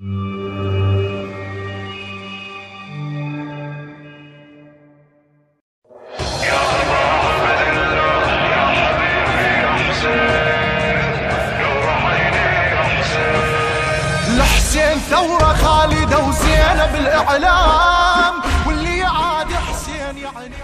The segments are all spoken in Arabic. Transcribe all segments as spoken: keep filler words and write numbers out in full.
الحسين ثورة خالدة وزينة بالإعلام، واللي يعادي حسين يعني عادي.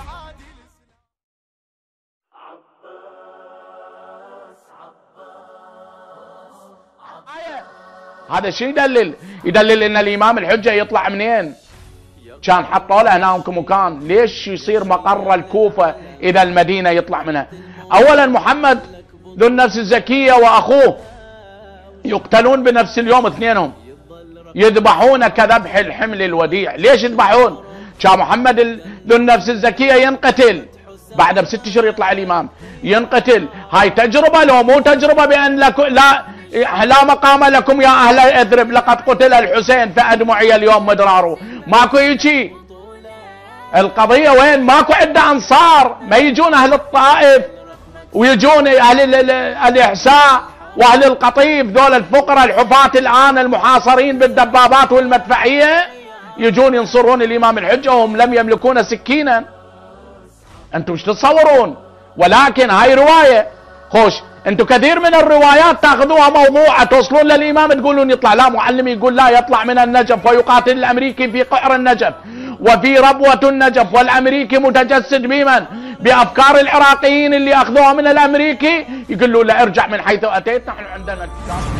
هذا شيء يدلل يدلل ان الامام الحجه يطلع منين؟ كان حطوا له هناك مكان، ليش يصير مقر الكوفه اذا المدينه يطلع منها؟ اولا محمد ذو النفس الزكيه واخوه يقتلون بنفس اليوم اثنينهم، يذبحون كذبح الحمل الوديع. ليش يذبحون؟ كان محمد ذو النفس الزكيه ينقتل بعد بست اشهر يطلع الامام ينقتل. هاي تجربه لو مو تجربه بان لك لا لا مقام لكم يا اهل اثرب لقد قتل الحسين فادمعي اليوم مدراره. ماكو هيجي القضيه. وين؟ ماكو عده انصار، ما يجون اهل الطائف ويجون اهل الاحساء واهل القطيف، ذول الفقراء الحفاة الان المحاصرين بالدبابات والمدفعيه يجون ينصرون الامام الحجه وهم لم يملكون سكينا. انتم ايش تتصورون؟ ولكن هاي روايه. خوش انتم كثير من الروايات تاخذوها موضوعه توصلون للامام تقولون يطلع، لا معلم يقول لا يطلع من النجف ويقاتل الامريكي في قعر النجف وفي ربوه النجف، والامريكي متجسد بمن؟ بافكار العراقيين اللي اخذوها من الامريكي. يقول له لا ارجع من حيث اتيت، نحن عندنا